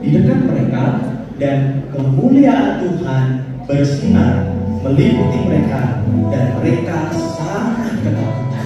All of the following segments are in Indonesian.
di dekat mereka, dan kemuliaan Tuhan bersinar meliputi mereka, dan mereka sangat ketakutan.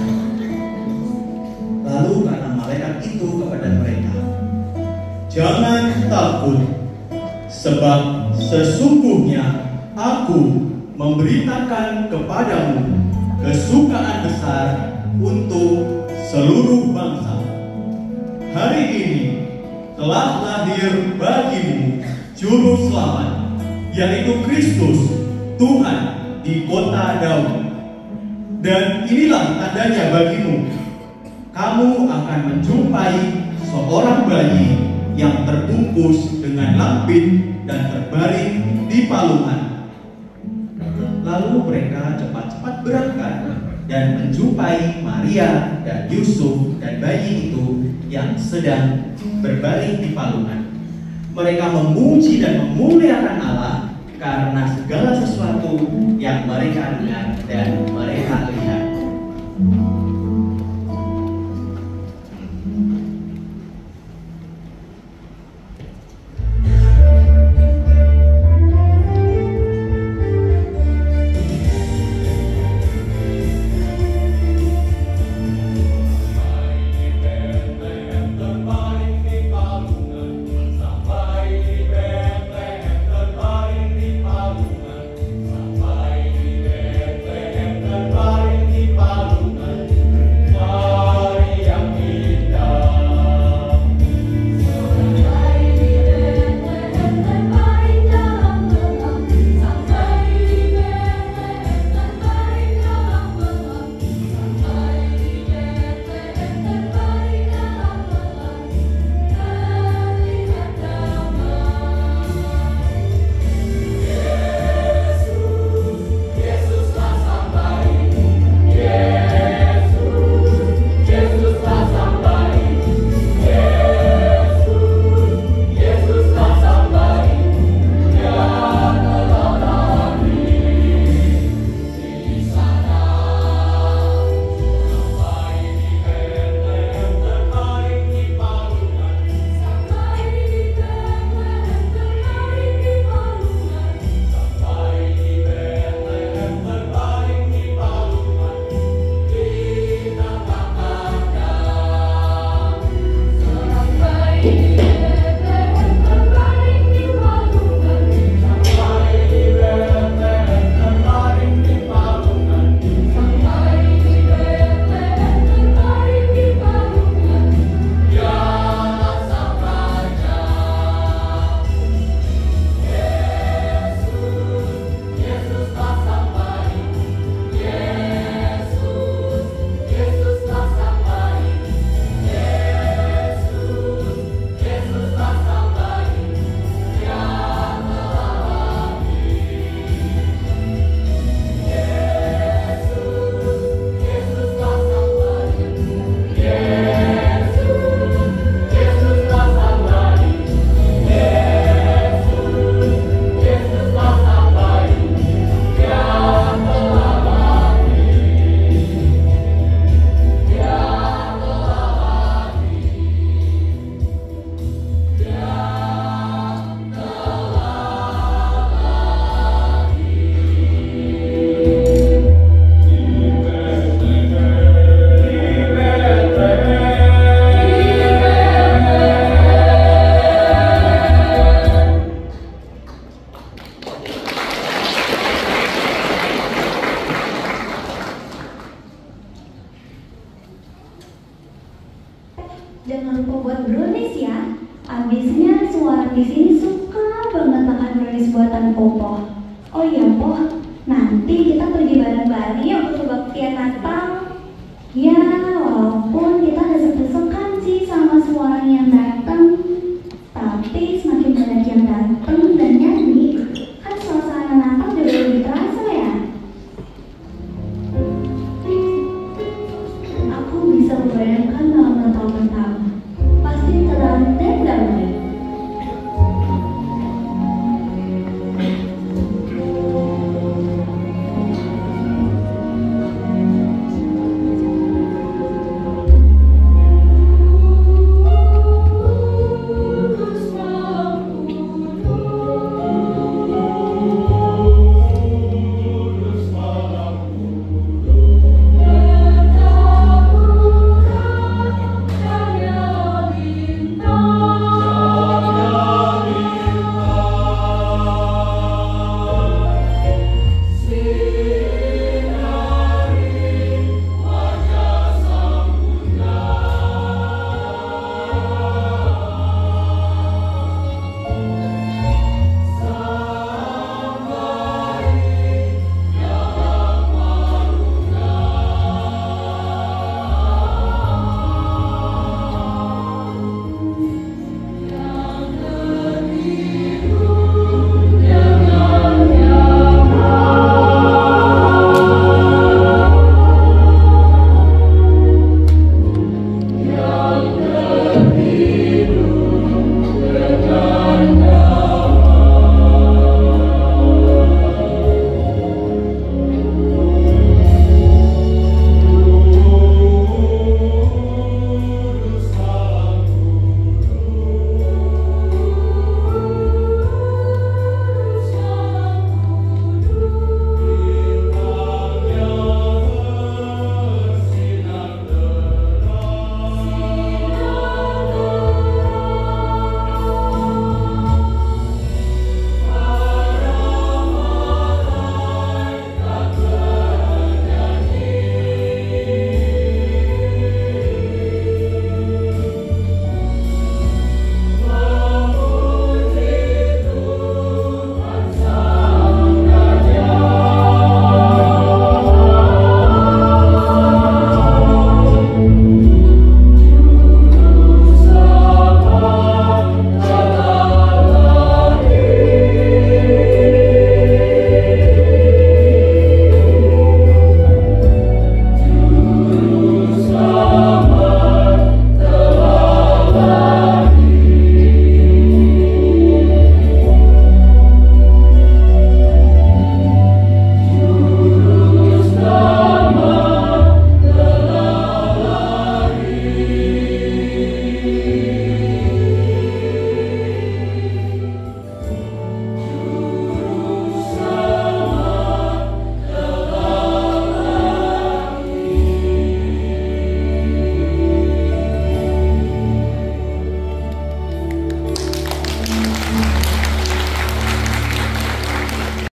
Lalu kata malaikat itu kepada mereka, "Jangan takut, sebab sesungguhnya Aku memberitakan kepadamu kesukaan besar untuk seluruh bangsa. Hari ini telah lahir bagimu Juru Selamat, yaitu Kristus Tuhan di kota Daud. Dan inilah tandanya bagimu. Kamu akan menjumpai seorang bayi yang terbungkus dengan lampin dan terbaring di palungan." Lalu mereka cepat-cepat berangkat dan menjumpai Maria dan Yusuf dan bayi itu yang sedang berbaring di palungan. Mereka memuji dan memuliakan Allah karena segala sesuatu yang mereka dengar dan mereka lihat. Jangan lupa buat brownies ya. Abisnya suara di sini suka banget makan brownies buatan Popo. Oh iya, Po, nanti kita pergi bareng-bareng ya untuk kebaktian Natal.